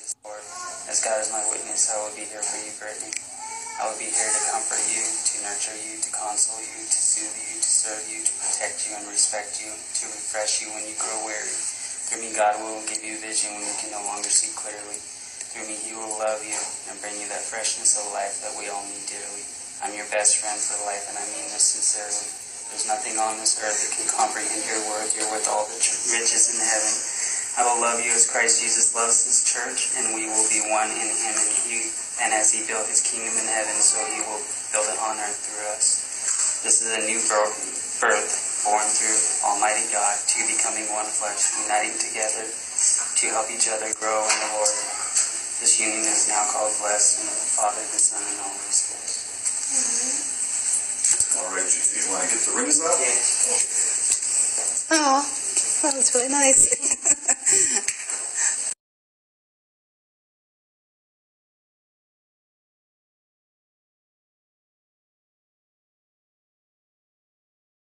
Lord, as God is my witness, I will be here for you, Brittany. I will be here to comfort you, to nurture you, to console you, to soothe you, to serve you, to protect you and respect you, to refresh you when you grow weary. Through me, God will give you vision when you can no longer see clearly. Through me, He will love you and bring you that freshness of life that we all need dearly. I'm your best friend for life, and I mean this sincerely. There's nothing on this earth that can comprehend your worth. You're worth all the riches in heaven. I will love you as Christ Jesus loves His church, and we will be one in Him and He. And as He built His kingdom in heaven, so He will build it on earth through us. This is a new birth born through Almighty God, two becoming one flesh, uniting together to help each other grow in the Lord. This union is now called blessed in the Father, the Son, and the Holy Spirit. All right, GT, you want to get the rings up? Yes. Oh, that was really nice.